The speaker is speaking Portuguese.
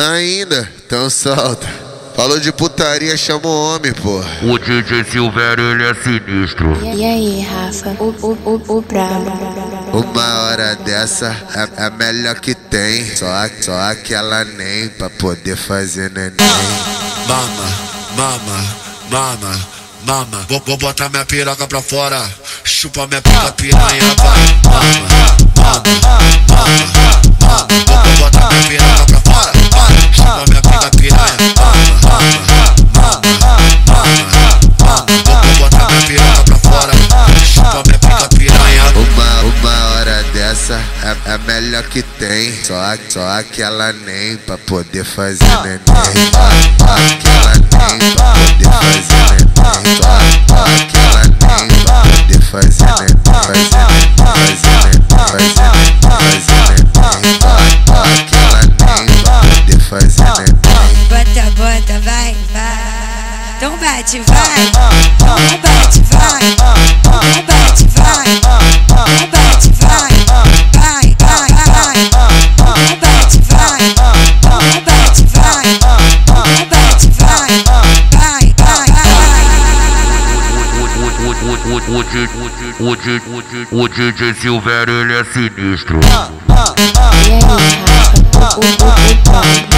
Ainda, então solta. Falou de putaria, chama o homem, porra. O DJ Silvério, ele é sinistro. E aí, Rafa, o brabo. Uma hora dessa é a melhor que tem. Só aquela nem pra poder fazer neném. Mama, vou botar minha piroca pra fora. Chupa minha pica piranha, vai. Vou botar minha piroca pra fora. Chupa minha pica piranha. Vou botar minha piroca pra fora. Chupa minha pica piranha. Uma hora dessa é a melhor que tem. Só aquela nem pra poder fazer neném. Só aquela nem pra poder fazer neném. Só aquela nem pra poder fazer neném. Fazer neném. Só aquela nem pra poder fazer neném. Bota, vai. Então bate, vai. Então bate, vai. Então bate, vai. Então bate, vai. Vai. Então bate, vai. Então bate, vai. Então bate, vai. Vai. O DJ Silvério, ele é sinistro. E aí, Rafa, o brabo.